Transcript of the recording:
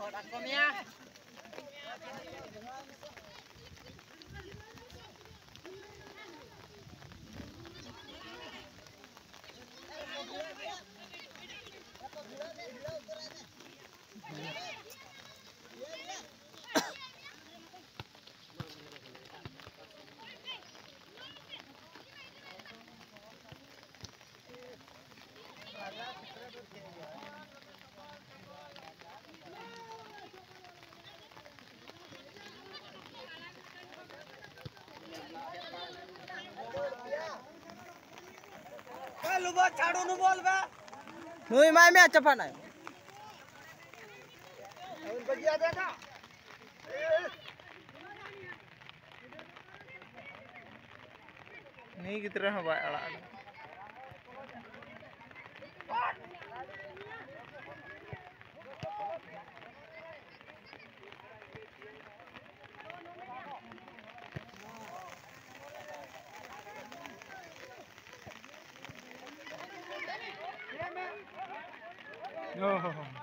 लुबो छाड़ू नु बोल बे नुई माय में चपा ना बगिया देखा नहीं कितरे हो बाय अड़ा Oh.